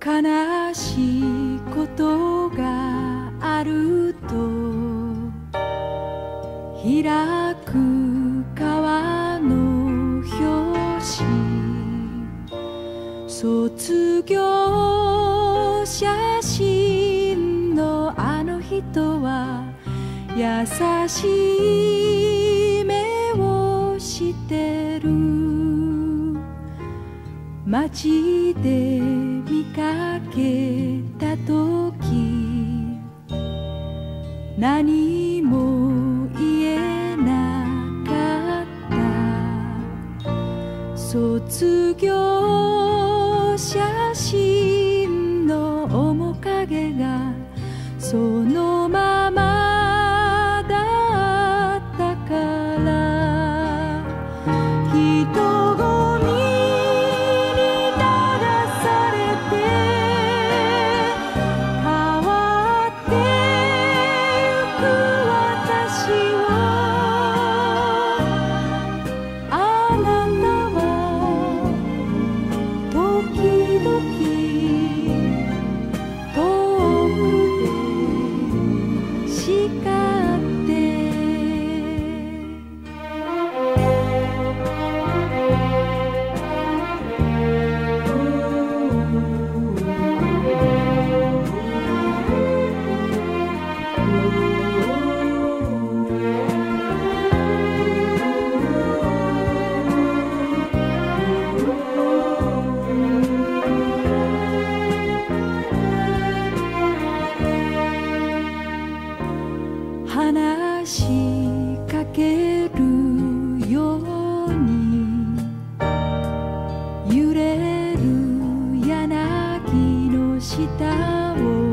悲しいことがあると開く川の表紙、卒業写真のあの人は優しい目をしてる。街で見かけたとき何も言えなかった。卒業写真の面影がそのままだったから、人混みに流されて変わってゆく私を、あなたは時々遠くで叱って。話しかけるように揺れる柳の下を